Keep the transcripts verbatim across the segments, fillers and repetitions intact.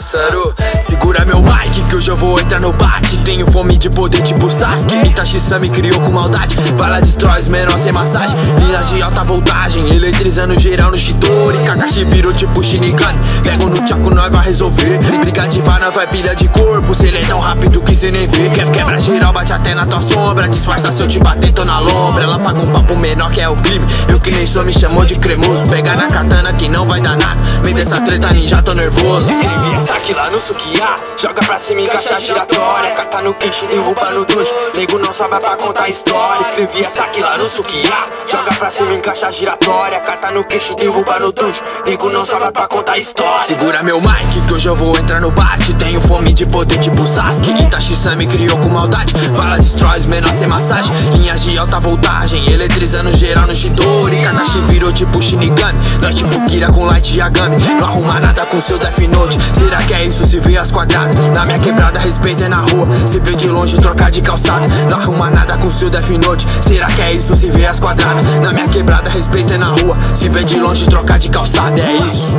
Pássaro, segura meu mic que hoje eu vou entrar no bate. Tenho fome de poder tipo Sasuke, Itachi-san me criou com maldade. Vai lá, destrói os menores sem massagem, linhas de alta voltagem, eletrizando geral no Chidori. Kakashi virou tipo Shinigami, pego no tchaco, nós vai resolver. Briga de bar, nós vai pilha de corpo, se ele é tão rápido que cê nem vê. Que- Quebra geral, bate até na tua sombra, disfarça se eu te bater, tô na lombra. Ela paga um papo menor que é o crime, eu que nem sou me chamou de cremoso. Pega na katana que não vai dar nada, vem dessa treta ninja, tô nervoso. Escrevi essa aqui lá no Sukiá, joga pra cima em caixa giratória. Cata no queixo, derruba no duche, nego não sabe pra contar história. Escrevi essa aqui lá no Sukiá, joga pra cima em caixa giratória. Cata no queixo, derruba no duche, nego não sabe pra contar história. Segura meu mic que hoje eu vou entrar no bate. Tenho fome de poder tipo Sasuke, Itachi-san me criou com maldade. Vai lá, destrói os menores sem massagem, linhas de alta voltagem, eletrizando geral no Chidori. Kakashi virou tipo Shinigami, nós tipo Kira com Light Yagami. Não arruma nada com seu Death Note, será que é isso se vê as quadradas? Na minha quebrada respeita é na rua, se vê de longe trocar de calçada. Não arruma nada com seu Death Note, será que é isso se vê as quadradas? Na minha quebrada respeita é na rua, se vê de longe trocar de calçada, é isso.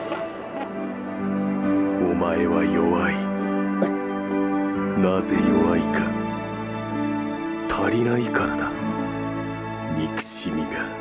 お前は弱い。なぜ弱いか。足りないからだ。憎しみが。